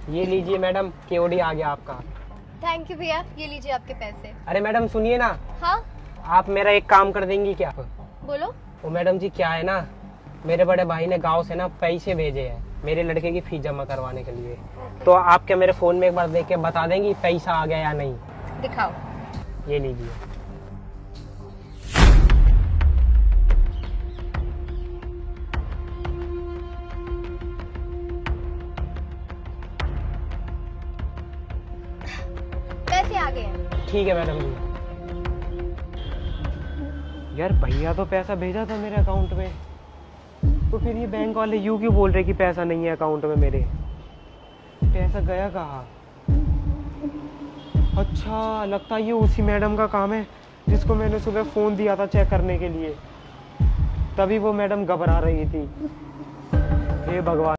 ये लीजिए मैडम, केओडी आ गया आपका। थैंक यू भैया, ये लीजिए आपके पैसे। अरे मैडम सुनिए ना। हाँ आप मेरा एक काम कर देंगी क्या? बोलो। वो मैडम जी क्या है ना, मेरे बड़े भाई ने गांव से ना पैसे भेजे हैं मेरे लड़के की फीस जमा करवाने के लिए। तो आप क्या मेरे फोन में एक बार देख के बता देंगी पैसा आ गया या नहीं? दिखाओ। ये लीजिए। पैसे आ गए हैं। ठीक है मैडम जी। यार भैया तो पैसा भेजा था मेरे अकाउंट में, तो फिर ये बैंक वाले यूं क्यों बोल रहे कि पैसा नहीं है अकाउंट में मेरे? पैसा गया कहाँ? अच्छा, लगता है ये उसी मैडम का काम है जिसको मैंने सुबह फोन दिया था चेक करने के लिए, तभी वो मैडम घबरा रही थी। हे भगवान।